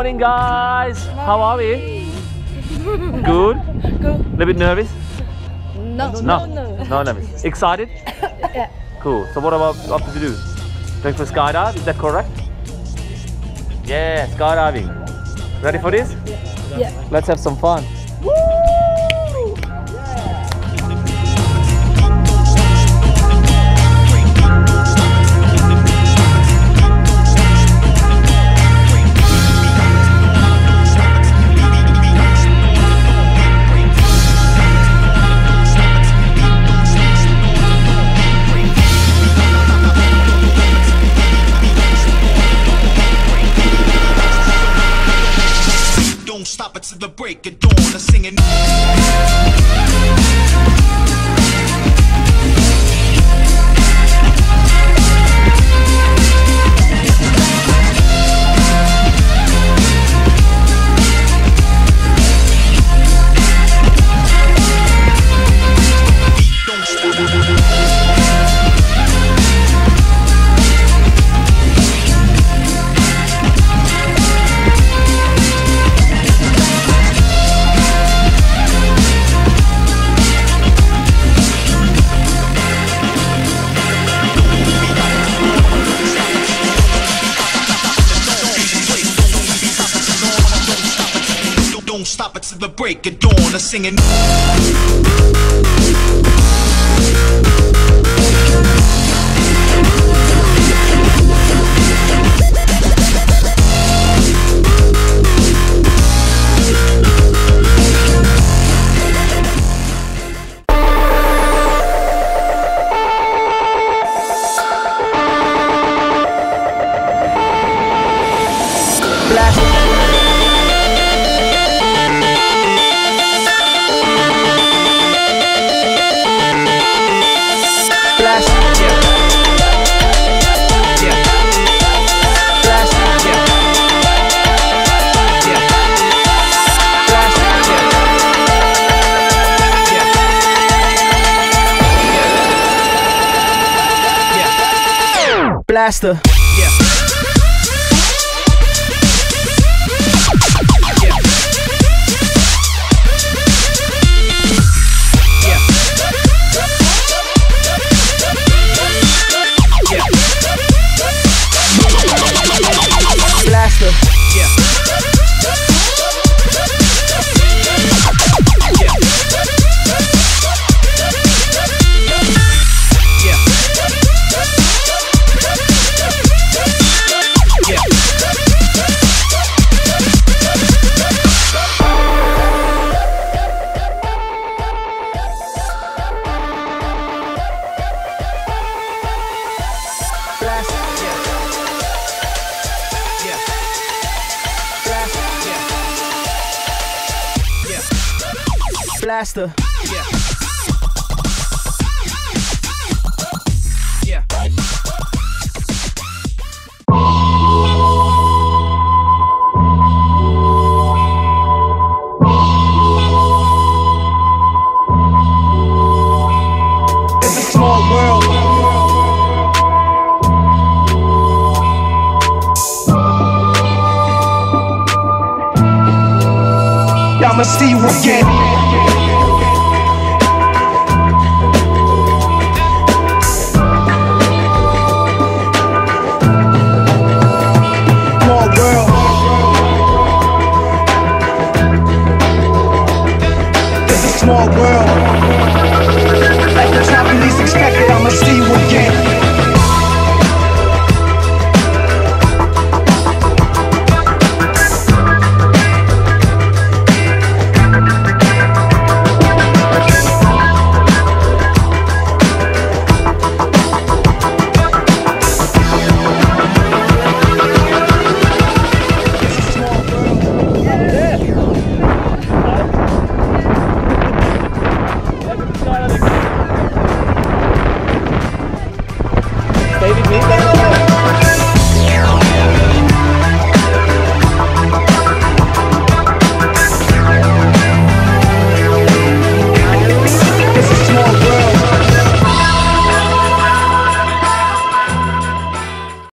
morning, guys. How are we? Good? Good. A little bit nervous? No. No nervous. Excited? Yeah. Cool. So what about up to do? Going for skydive? Is that correct? Yeah, skydiving. Ready for this? Yeah. Let's have some fun. Don't stop it till the break of dawn. I'm singing. Don't stop it till the break of dawn. I'm singing. Blaster. Blaster. Blaster. Yeah. Yeah. It's a small world. I'ma see you again.